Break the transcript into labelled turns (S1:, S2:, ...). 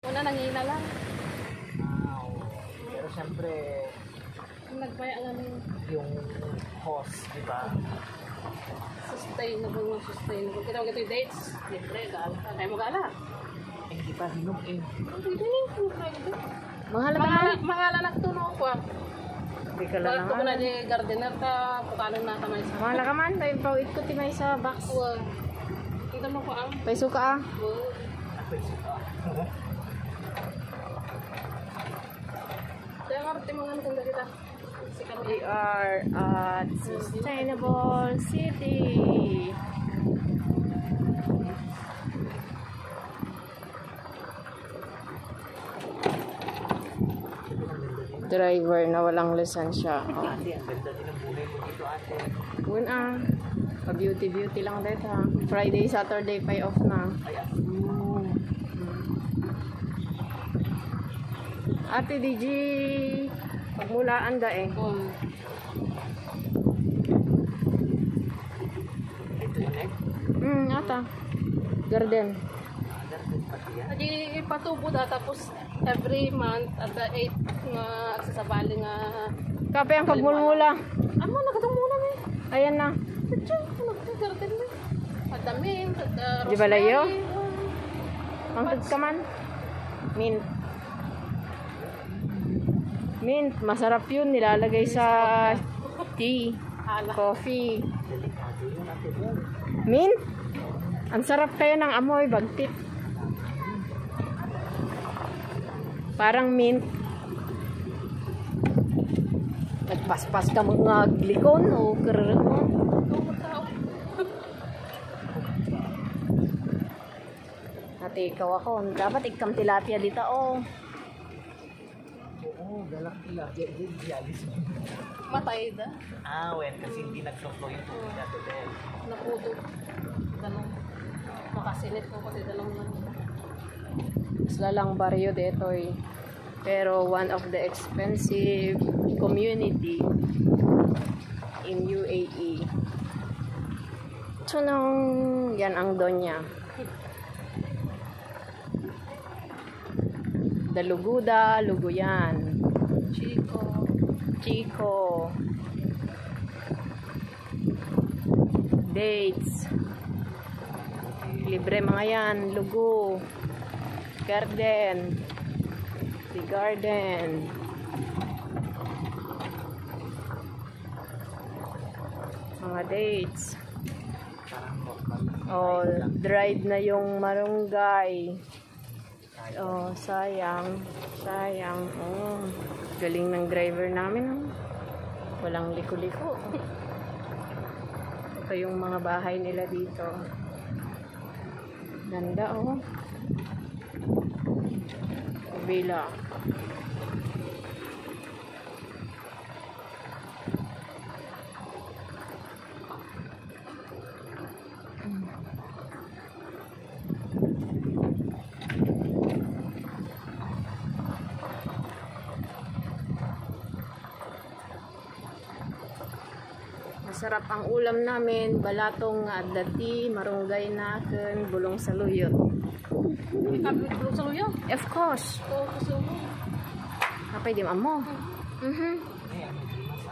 S1: Una nangina lang.
S2: Pero siyempre,
S1: Nagpaya nga
S2: yung host, di ba?
S1: sustainable. Kita mo ito yung dates. Libre, gala ka. Kaya mo gala.
S2: Hindi pa hinog eh.
S1: Mahal na tuno ko.
S3: Hindi ka lang
S1: Bakit ko na di gardener ka, pukalan na tamay sa.
S3: Mahal ka man, tayo pa ko timay sa box.
S1: Kita mo ko ang.
S3: Paiso ka ah.
S1: Kaya marti mga ano kung kita.
S3: We are at Sustainable City. Driver na walang lisensya. Oh.
S2: Ate, ang ganda din ang buhay mo dito, ate.
S3: Yun ah. Pa-beauty lang dito ha. Friday, Saturday, pay off na. Ate DG, pagmulaan da eh.
S2: Ito yun eh.
S3: Ata. Garden.
S1: Jadi ipatubo da tapos every month at the 8 nga agsasabali nga
S3: Kape ang pagmulmula.
S1: amo nagatong muna ni.
S3: Ayan na.
S1: Diyan garden ni. Adamin,
S3: Di ba layo? Pangtod ka man. Mint. Mint. Masarap yun. Nilalagay sa tea. Coffee.
S2: Delikado yun, ate.
S3: Mint. Ang sarap kaya ng amoy. Bagtip. Parang mint. Nagpaspas ka mga glikon o kararang mo. Ate, ikaw ako. Dapat ikam tilapia dito, oh.
S2: Oo, galak tilapia. Dialis mo.
S1: Matay da.
S2: When kasi hindi nag-flow yung tubig nato din.
S1: Naputo. Dalong. Makasinit ko kasi dalong lang.
S3: Lalang baryo dito eh. Pero one of the expensive community in UAE. So nung yan ang donya. Daluguda, luguyan. Chico. Dates. Libre mga yan, lugo. Garden. The garden. Mga dates. Oh, dried na yung marunggay. Oh, sayang. Oh, galing ng driver namin. Walang liko-liko. Ito yung mga bahay nila dito. Ganda, oh. Bila. Masarap ang ulam namin, balatong dati, marunggay natin, bulong saluyot.
S1: Bulong saluyot?
S3: Of course.
S1: Oo, kasi mo.
S3: Kapay di mo.